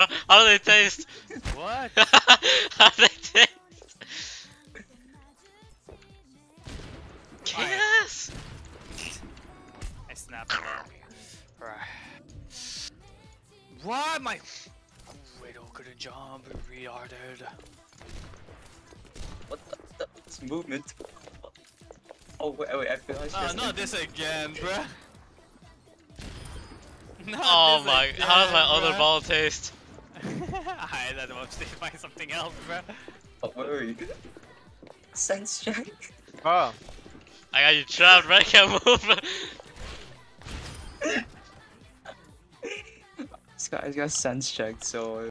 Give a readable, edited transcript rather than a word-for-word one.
How do they taste? What? How do they taste? Yes! I snapped it. Right. What? My Widow couldn't jump. Retarded. What the? It's movement. Oh wait, I feel like. Oh, not this again, bruh. Not Oh this my, again, how does my other bruh. ball taste? I don't know, stay find something else, bruh. Oh, where are you? Sense check. Oh. I got you trapped, right? I can't move. This guy's got sense checked, so